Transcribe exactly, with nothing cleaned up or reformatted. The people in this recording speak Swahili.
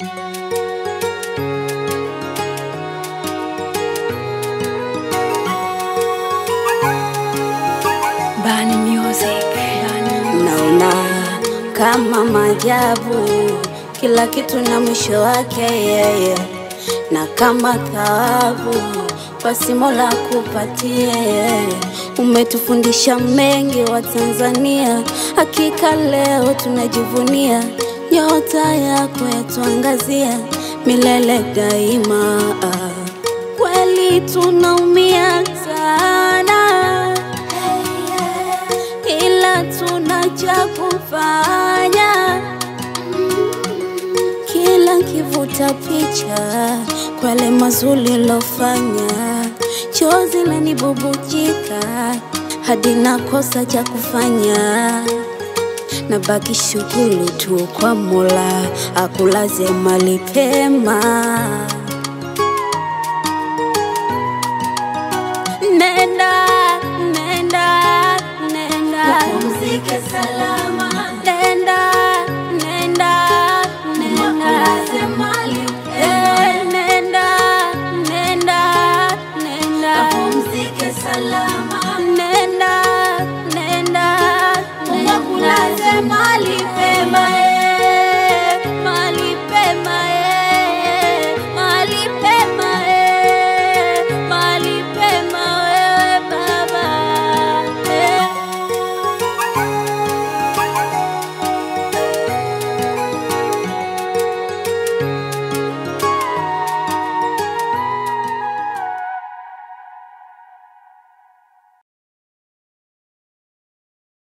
Bani Music. Naona kama maajabu, kila kitu na mwisho wake yeye, yeah. Na kama thawabu basi Mola kupatie, yeah. Umetufundisha mengi wa Tanzania, hakika leo tunajivunia, nyota yako yatuangazia milele daima. Kweli tunaumia sana, ila tunacha kufanya, kila kivuta picha kwa le mazuri lofanya, chozi lanibubujika hadi nakosa cha kufanya, na baki shukuru tu kwa Mola akulaze mahali pema. Nenda, nenda, nenda upumzike salama. Nenda, nenda, nenda akulaze mahali pema. Nenda, nenda, nenda upumzike salama. Nenda, nenda, nenda akulaze mahali pema.